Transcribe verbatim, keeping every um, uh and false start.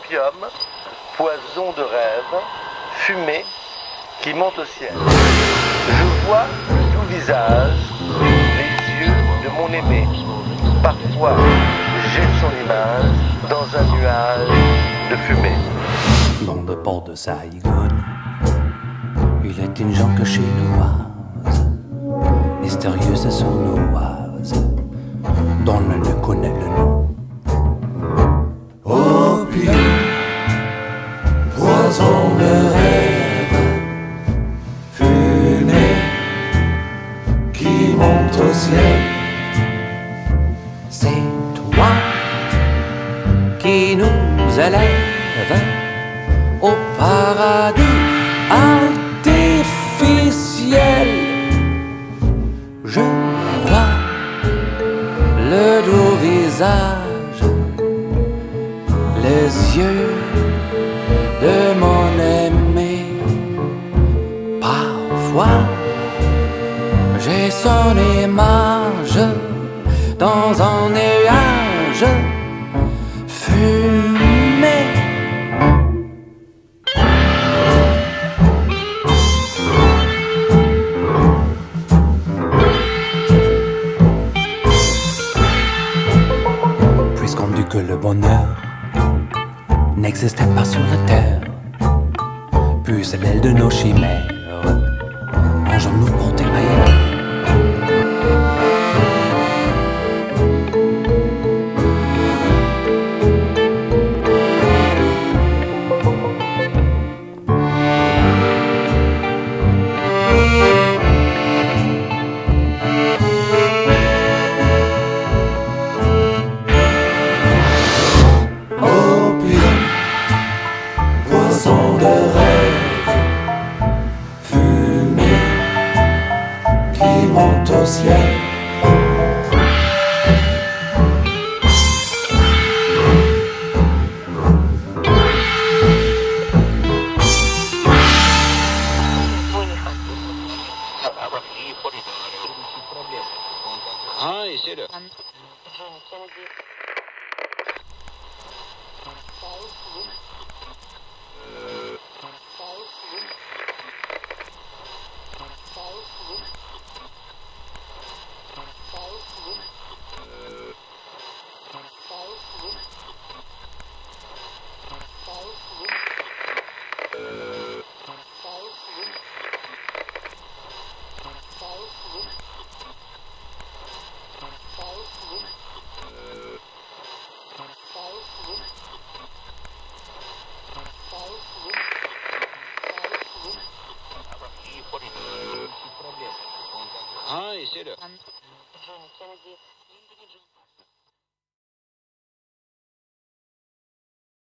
Opium, poison de rêve, fumée qui monte au ciel. Je vois le doux visage, les yeux de mon aimé. Parfois, j'ai son image dans un nuage de fumée. Dans le port de Saigon, il est une gens que chinoise, mystérieuse et sournoise, dont l'on ne connaît le nom. Opium, poison de rêve, fumée qui monte au ciel. C'est toi qui nous élèves au paradis artificiel. Je vois le doux visage, les yeux de mon aimé. Parfois, j'ai son image dans un nuage fumé. Puisqu'on dit que le bonheur n'existait pas sur la terre, puis c'est l'aile de nos chimères, mangeons-nous porter ailleurs. Poison de rêve, fumée qui monte au ciel. Ah, et c'est le... Ah, et c'est le...